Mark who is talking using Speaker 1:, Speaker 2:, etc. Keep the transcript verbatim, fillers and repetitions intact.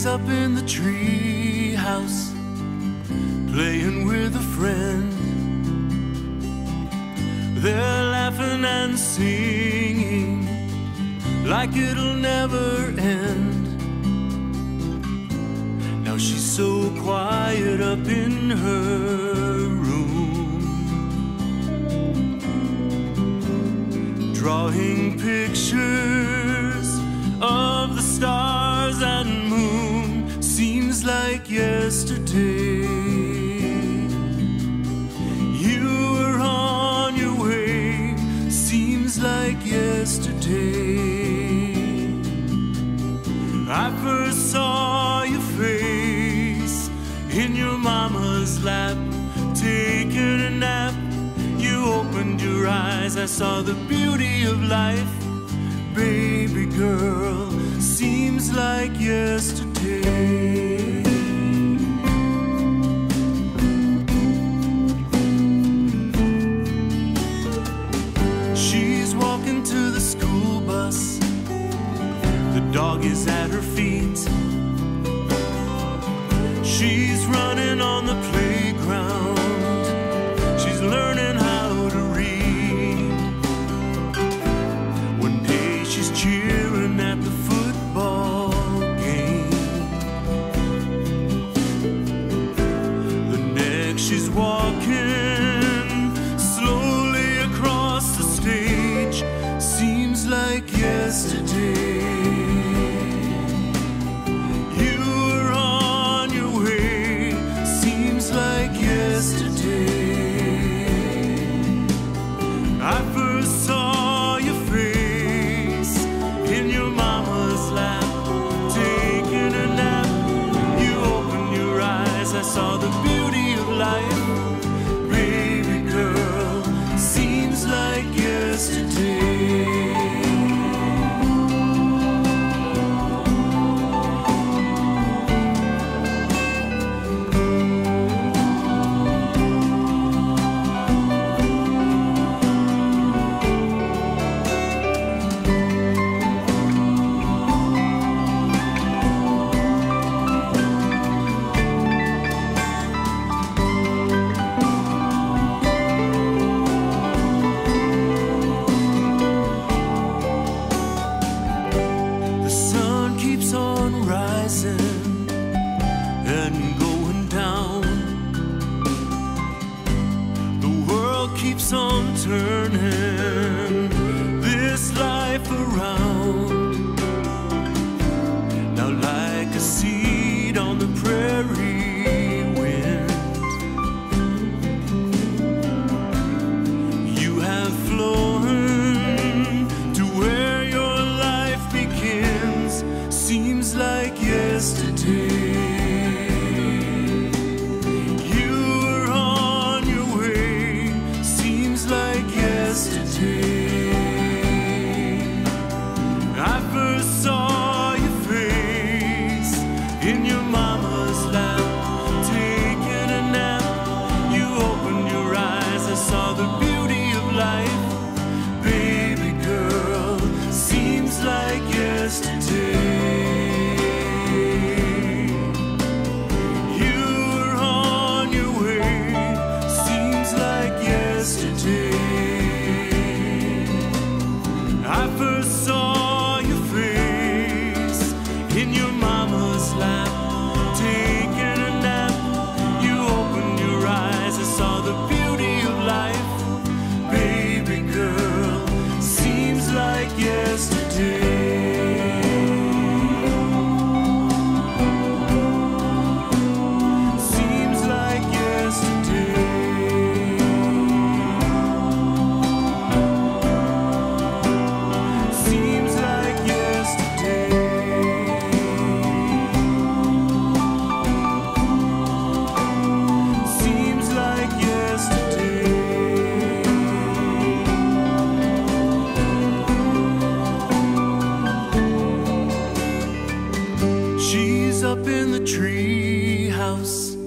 Speaker 1: She's up in the tree house, playing with a friend. They're laughing and singing like it'll never end. Now she's so quiet up in her room, drawing pictures of the stars and moon. Seems like yesterday you were on your way. Seems like yesterday I first saw your face in your mama's lap, taking a nap. You opened your eyes, I saw the beauty of life. Baby girl, seems like yesterday. She's walking to the school bus, the dog is at her feet. She's running on the playground, she's learning how to read. One day she's cheering at the football game, the next she's walking slowly across the stage. Seems like yesterday you were on your way. Seems like yesterday I first saw your face in your mama's lap, taking a nap. You opened your eyes, I saw the beauty of life. Baby girl, seems like yesterday. And going down, the world keeps on turning this life around. Now like a seed on the prairie wind, you have flown to where your life begins. Seems like yesterday I first saw your face in your mama's lap, taking a nap. You opened your eyes, I saw the beauty of life. Baby girl, seems like yesterday you were on your way. Seems like yesterday I first saw your face in your mama's lap, taking a nap. You opened your eyes, I saw the beauty of life. Baby girl, seems like yesterday. Seems like yesterday. She's up in the tree house,